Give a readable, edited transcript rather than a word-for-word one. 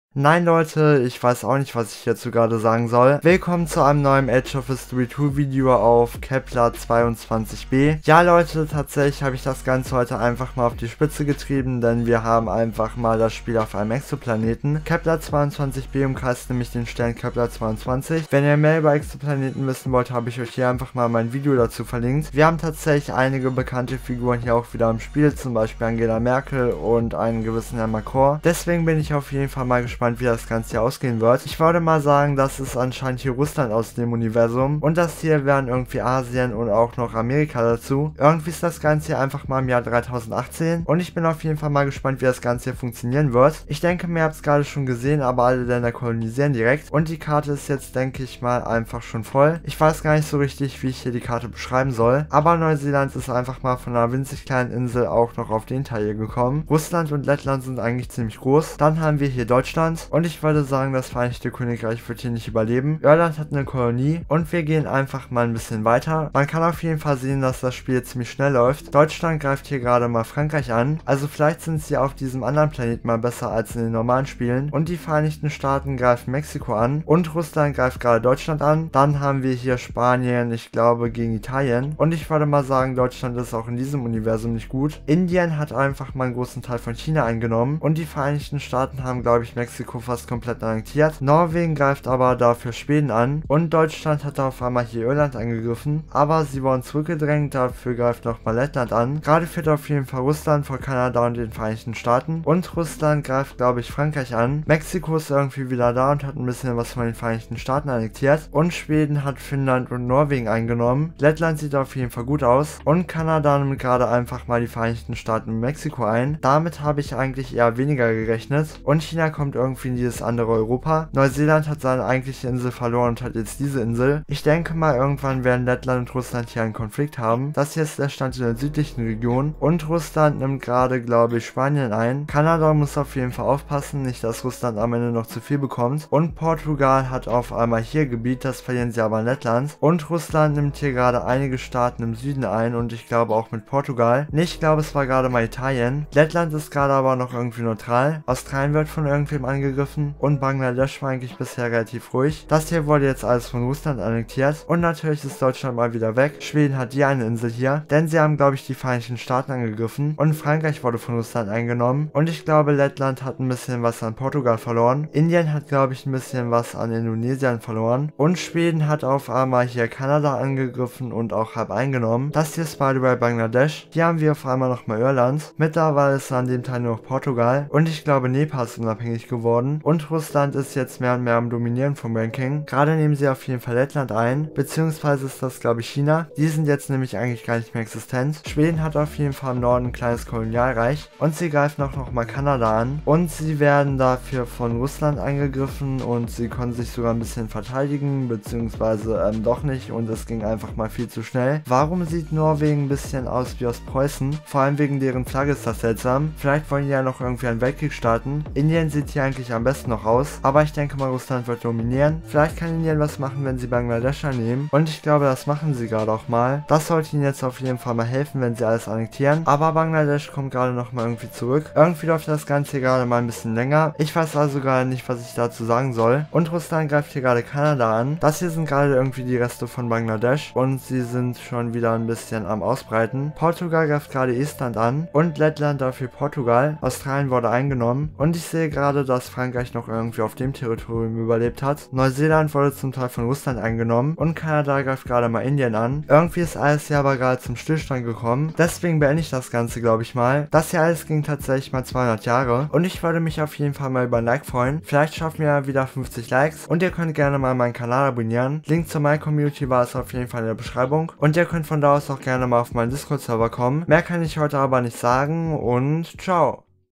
Nein Leute, ich weiß auch nicht, was ich hierzu gerade sagen soll. Willkommen zu einem neuen Age of History 2 Video auf Kepler 22b. Ja Leute, tatsächlich habe ich das Ganze heute einfach mal auf die Spitze getrieben, denn wir haben einfach mal das Spiel auf einem Exoplaneten. Kepler 22b umkreist nämlich den Stern Kepler 22. Wenn ihr mehr über Exoplaneten wissen wollt, habe ich euch hier einfach mal mein Video dazu verlinkt. Wir haben tatsächlich einige bekannte Figuren hier auch wieder im Spiel, zum Beispiel Angela Merkel und einen gewissen Herrn Macron. Deswegen bin ich auf jeden Fall mal gespannt, wie das Ganze hier ausgehen wird. Ich würde mal sagen, das ist anscheinend hier Russland aus dem Universum und das hier wären irgendwie Asien und auch noch Amerika dazu. Irgendwie ist das Ganze hier einfach mal im Jahr 3018 und ich bin auf jeden Fall mal gespannt, wie das Ganze hier funktionieren wird. Ich denke, ihr habt es gerade schon gesehen, aber alle Länder kolonisieren direkt und die Karte ist jetzt, denke ich mal, einfach schon voll. Ich weiß gar nicht so richtig, wie ich hier die Karte beschreiben soll, aber Neuseeland ist einfach mal von einer winzig kleinen Insel auch noch auf den Teil hier gekommen. Russland und Lettland sind eigentlich ziemlich groß. Dann haben wir hier Deutschland. Und ich würde sagen, das Vereinigte Königreich wird hier nicht überleben. Irland hat eine Kolonie und wir gehen einfach mal ein bisschen weiter. Man kann auf jeden Fall sehen, dass das Spiel ziemlich schnell läuft. Deutschland greift hier gerade mal Frankreich an. Also vielleicht sind sie auf diesem anderen Planeten mal besser als in den normalen Spielen. Und die Vereinigten Staaten greifen Mexiko an. Und Russland greift gerade Deutschland an. Dann haben wir hier Spanien, ich glaube, gegen Italien. Und ich würde mal sagen, Deutschland ist auch in diesem Universum nicht gut. Indien hat einfach mal einen großen Teil von China eingenommen. Und die Vereinigten Staaten haben, glaube ich, Mexiko fast komplett annektiert. Norwegen greift aber dafür Schweden an und Deutschland hat auf einmal hier Irland angegriffen, aber sie wurden zurückgedrängt, dafür greift nochmal Lettland an. Gerade führt auf jeden Fall Russland vor Kanada und den Vereinigten Staaten und Russland greift, glaube ich, Frankreich an. Mexiko ist irgendwie wieder da und hat ein bisschen was von den Vereinigten Staaten annektiert und Schweden hat Finnland und Norwegen eingenommen. Lettland sieht auf jeden Fall gut aus und Kanada nimmt gerade einfach mal die Vereinigten Staaten und Mexiko ein. Damit habe ich eigentlich eher weniger gerechnet und China kommt irgendwie in dieses andere Europa. Neuseeland hat seine eigentliche Insel verloren und hat jetzt diese Insel. Ich denke mal, irgendwann werden Lettland und Russland hier einen Konflikt haben. Das hier ist der Stand in der südlichen Region und Russland nimmt gerade, glaube ich, Spanien ein. Kanada muss auf jeden Fall aufpassen, nicht, dass Russland am Ende noch zu viel bekommt. Und Portugal hat auf einmal hier Gebiet, das verlieren sie aber in Lettland. Und Russland nimmt hier gerade einige Staaten im Süden ein und ich glaube auch mit Portugal. Ich glaube, es war gerade mal Italien. Lettland ist gerade aber noch irgendwie neutral. Australien wird von irgendwem angegriffen und Bangladesch war eigentlich bisher relativ ruhig. Das hier wurde jetzt alles von Russland annektiert und natürlich ist Deutschland mal wieder weg. Schweden hat die eine Insel hier, denn sie haben, glaube ich, die Vereinigten Staaten angegriffen und Frankreich wurde von Russland eingenommen und ich glaube, Lettland hat ein bisschen was an Portugal verloren. Indien hat, glaube ich, ein bisschen was an Indonesien verloren und Schweden hat auf einmal hier Kanada angegriffen und auch halb eingenommen. Das hier ist beide bei Bangladesch. Hier haben wir auf einmal nochmal Irland. Mittlerweile ist an dem Teil nur noch Portugal und ich glaube, Nepal ist unabhängig geworden und Russland ist jetzt mehr und mehr am Dominieren vom Ranking. Gerade nehmen sie auf jeden Fall Lettland ein, beziehungsweise ist das, glaube ich, China. Die sind jetzt nämlich eigentlich gar nicht mehr existent. Schweden hat auf jeden Fall im Norden ein kleines Kolonialreich und sie greifen auch nochmal Kanada an und sie werden dafür von Russland angegriffen und sie konnten sich sogar ein bisschen verteidigen, beziehungsweise doch nicht und es ging einfach mal viel zu schnell. Warum sieht Norwegen ein bisschen aus wie aus Preußen? Vor allem wegen deren Flagge ist das seltsam. Vielleicht wollen die ja noch irgendwie einen Weltkrieg starten. Indien sieht hier eigentlich am besten noch aus, aber ich denke mal, Russland wird dominieren. Vielleicht kann Indien was machen, wenn sie Bangladesch annehmen und ich glaube, das machen sie gerade auch mal. Das sollte ihnen jetzt auf jeden Fall mal helfen, wenn sie alles annektieren, aber Bangladesch kommt gerade noch mal irgendwie zurück. Irgendwie läuft das Ganze hier gerade mal ein bisschen länger. Ich weiß also gerade nicht, was ich dazu sagen soll und Russland greift hier gerade Kanada an. Das hier sind gerade irgendwie die Reste von Bangladesch und sie sind schon wieder ein bisschen am Ausbreiten. Portugal greift gerade Estland an und Lettland dafür Portugal. Australien wurde eingenommen und ich sehe gerade, dass Frankreich noch irgendwie auf dem Territorium überlebt hat. Neuseeland wurde zum Teil von Russland eingenommen und Kanada greift gerade mal Indien an. Irgendwie ist alles hier aber gerade zum Stillstand gekommen. Deswegen beende ich das Ganze, glaube ich mal. Das hier alles ging tatsächlich mal 200 Jahre und ich würde mich auf jeden Fall mal über ein Like freuen. Vielleicht schaffen wir ja wieder 50 Likes und ihr könnt gerne mal meinen Kanal abonnieren. Link zur My Community war es auf jeden Fall in der Beschreibung und ihr könnt von da aus auch gerne mal auf meinen Discord-Server kommen. Mehr kann ich heute aber nicht sagen und ciao!